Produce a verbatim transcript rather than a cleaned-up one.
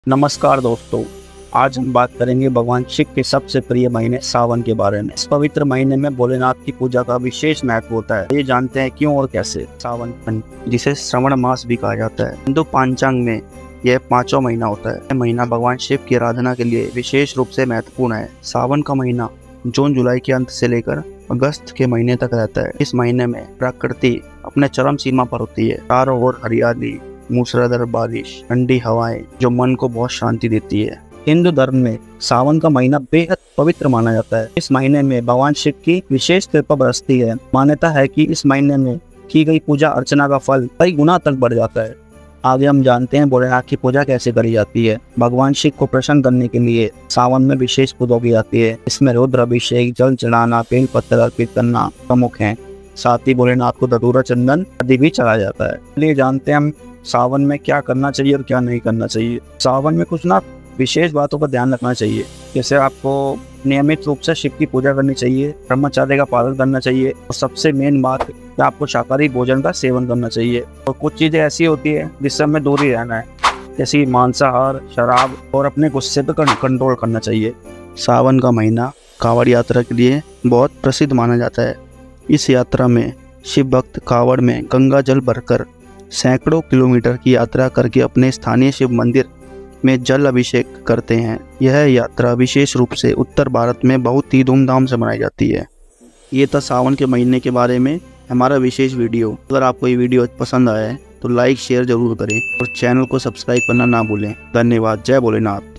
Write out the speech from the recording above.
नमस्कार दोस्तों, आज हम बात करेंगे भगवान शिव के सबसे प्रिय महीने सावन के बारे में। इस पवित्र महीने में भोलेनाथ की पूजा का विशेष महत्व होता है। ये जानते हैं क्यों और कैसे। सावन, जिसे श्रावण मास भी कहा जाता है, हिंदू पंचांग में यह पांचवा महीना होता है। यह महीना भगवान शिव की आराधना के लिए विशेष रूप से महत्वपूर्ण है। सावन का महीना जून जुलाई के अंत से लेकर अगस्त के महीने तक रहता है। इस महीने में प्रकृति अपने चरम सीमा पर होती है। चारों ओर हरियाली, मूसलाधार बारिश, ठंडी हवाएं जो मन को बहुत शांति देती है। हिंदू धर्म में सावन का महीना बेहद पवित्र माना जाता है। इस महीने में भगवान शिव की विशेष कृपा बरसती है। मान्यता है कि इस महीने में की गई पूजा अर्चना का फल कई गुना तक बढ़ जाता है। आगे हम जानते हैं भोलेनाथ की पूजा कैसे करी जाती है। भगवान शिव को प्रसन्न करने के लिए सावन में विशेष पूजा की जाती है। इसमें रुद्र अभिषेक, जल चढ़ाना, बेल पत्थर अर्पित करना प्रमुख है। साथ ही भोलेनाथ को धतूरा, चंदन आदि भी चढ़ाया जाता है। चलिए जानते हैं हम सावन में क्या करना चाहिए और क्या नहीं करना चाहिए। सावन में कुछ ना विशेष बातों का ध्यान रखना चाहिए। जैसे आपको नियमित रूप से शिव की पूजा करनी चाहिए, ब्रह्मचर्य का पालन करना चाहिए और सबसे मेन बात कि आपको शाकाहारी भोजन का सेवन करना चाहिए। और कुछ चीज़ें ऐसी होती है जिससे हमें दूर ही रहना है, जैसे मांसाहार, शराब और अपने गुस्से पर कंट्रोल करना चाहिए। सावन का महीना कांवड़ यात्रा के लिए बहुत प्रसिद्ध माना जाता है। इस यात्रा में शिव भक्त कांवड़ में गंगा जल भरकर सैकड़ों किलोमीटर की यात्रा करके अपने स्थानीय शिव मंदिर में जल अभिषेक करते हैं। यह यात्रा विशेष रूप से उत्तर भारत में बहुत ही धूमधाम से मनाई जाती है। ये था सावन के महीने के बारे में हमारा विशेष वीडियो। अगर आपको ये वीडियो पसंद आया है तो लाइक शेयर जरूर करें और चैनल को सब्सक्राइब करना ना भूलें। धन्यवाद। जय भोलेनाथ।